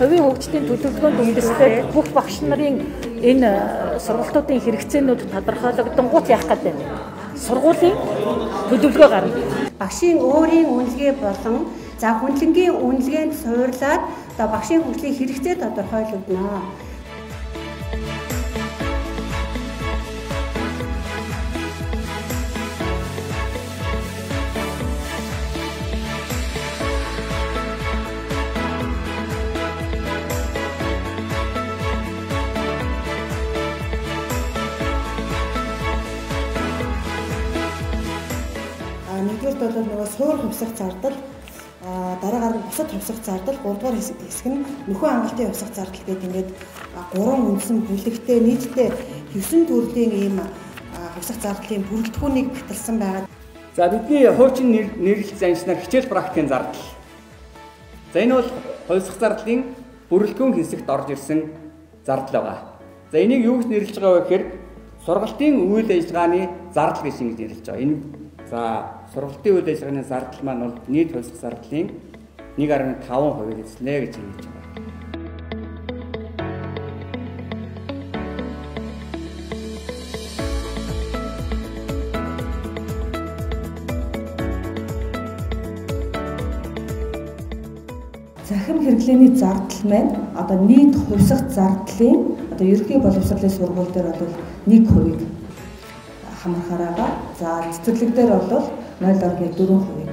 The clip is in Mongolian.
Хувийн хөгжлийн төлөвлөгөөнд үндэслээд бүх багш нарын энэ сургалтуудын хэрэгцээнүүд тодорхойлогдонгууд яах гэдэг вэ? Сургуулийн төлөвлөгөө гарна. Багшийн өөрийн үнэлгээ болон за хүндлэнгийн үнэлгээнд суурлаад одоо багшийн хөгжлийн хэрэгцээ тодорхойлогдно. Нэгдүгээр бол нөгөө суур хувьсах зардал, дараагаар нь бусад хувьсах зардал, гуравдугаар хэсэг нь нөхөн хангалтын хувьсах зардал гэдэг ингээд гурван үндсэн бүлэгтэй нийтдээ 9 төрлийн ийм хувьсах зардлын бүрэлдэхүүнийг баталсан байгаа. За бидний хуучин нэрлэл заншнаар хичээл практикийн зардал. За энэ бол хувьсах зардлын бүрэлдэхүүн хэсэгт орж ирсэн зардал байгаа. За энийг юу гэж нэрлэж байгаа вэ гэхээр сургалтын үйл ажиллагааны зардал гэж нэрлэж байгаа. Энэ за сургалтын үйл ажиллагааны зардал маань бол нийт хувьсах зардлын 1.5% эзлэнэ гэж хэлж байгаа. Захим хэрэглээний зардал маань одоо нийт хувьсах зардлын одоо ерөнхий боловсролын сургууль дээр бол 1% хамрахаараа. За цэцэрлэг дээр бол 0.4%.